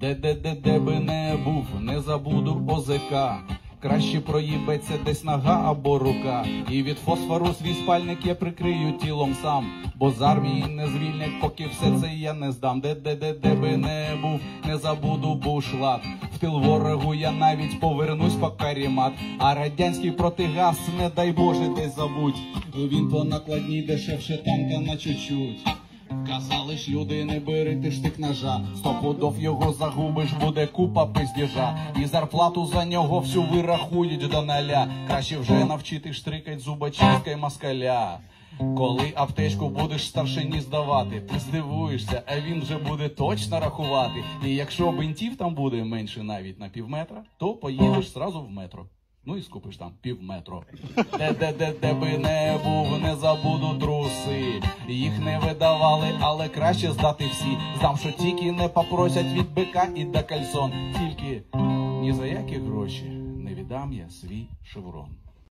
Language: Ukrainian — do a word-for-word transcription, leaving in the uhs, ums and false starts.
Де-де-де-де би не був, не забуду ОЗК. Краще проїбеться десь нога або рука. І від фосфору свій спальник я прикрию тілом сам. Бо з армії не звільнять, поки все це я не здам. Де-де-де-де би не був, не забуду бушлат. В тил ворогу я навіть повернусь по карімат. А радянський протигаз, не дай Боже, десь забудь. Він по накладній дешевше танка на чуть-чуть. Казали ж люди, не бери ти штик ножа. Сто пудов його загубиш, буде купа пиздежа. І зарплату за нього всю вирахують до ноля. Краще вже навчити штрикать зубочисткою москаля. Коли аптечку будеш старшині здавати, ти здивуєшся, а він вже буде точно рахувати. І якщо бинтів там буде менше навіть на півметра, то поїдеш зразу в метро. Ну і скупиш там пів метро. Де-де-де-де би не був, не забуду труси. Їх не видавали, але краще здати всі. Знам, що тільки не попросять від бика і до кальсон. Тільки ні за які гроші не віддам я свій шеврон.